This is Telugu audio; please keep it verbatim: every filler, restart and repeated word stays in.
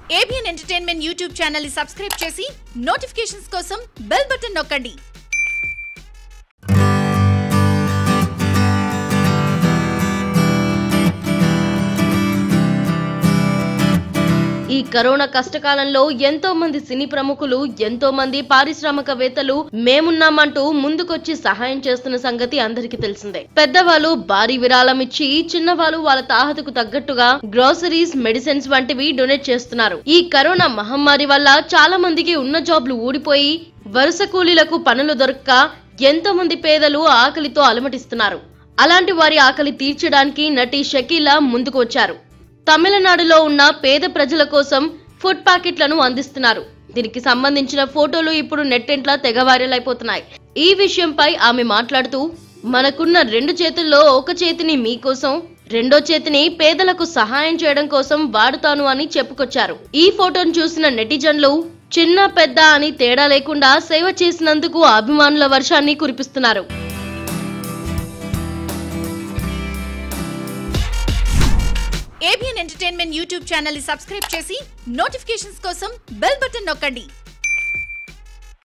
ఏబిఎన్ ఎంటర్టైన్మెంట్ యూట్యూబ్ ఛానల్ ని సబ్స్క్రైబ్ చేసి నోటిఫికేషన్స్ కోసం బెల్ బటన్ నొక్కండి. ఈ కరోనా కష్టకాలంలో ఎంతో మంది సినీ ప్రముఖులు, ఎంతో మంది పారిశ్రామికవేత్తలు మేమున్నామంటూ ముందుకొచ్చి సహాయం చేస్తున్న సంగతి అందరికీ తెలిసిందే. పెద్దవాళ్ళు భారీ విరాళం ఇచ్చి, చిన్నవాళ్ళు వాళ్ళ తాహతకు తగ్గట్టుగా గ్రోసరీస్, మెడిసిన్స్ వంటివి డొనేట్ చేస్తున్నారు. ఈ కరోనా మహమ్మారి వల్ల చాలా మందికి ఉన్న జాబ్లు ఊడిపోయి వరుస కూలీలకు పనులు దొరక్క ఎంతో మంది పేదలు ఆకలితో అలమటిస్తున్నారు. అలాంటి వారి ఆకలి తీర్చడానికి నటి షకీలా ముందుకు వచ్చారు. తమిళనాడులో ఉన్న పేద ప్రజల కోసం ఫుడ్ ప్యాకెట్లను అందిస్తున్నారు. దీనికి సంబంధించిన ఫోటోలు ఇప్పుడు నెట్టెంట్లా తెగ వైరల్ అయిపోతున్నాయి. ఈ విషయంపై ఆమె మాట్లాడుతూ, మనకున్న రెండు చేతుల్లో ఒక చేతిని మీకోసం, రెండో చేతిని పేదలకు సహాయం చేయడం కోసం వాడుతాను అని చెప్పుకొచ్చారు. ఈ ఫోటోను చూసిన నెటిజన్లు చిన్న పెద్ద అని తేడా లేకుండా సేవ చేసినందుకు అభిమానుల వర్షాన్ని కురిపిస్తున్నారు. ఏబిఎన్ ఎంటర్టైన్మెంట్ యూట్యూబ్ ఛానల్ ని సబ్స్క్రైబ్ చేసి నోటిఫికేషన్స్ కోసం బెల్ బటన్ నొక్కండి.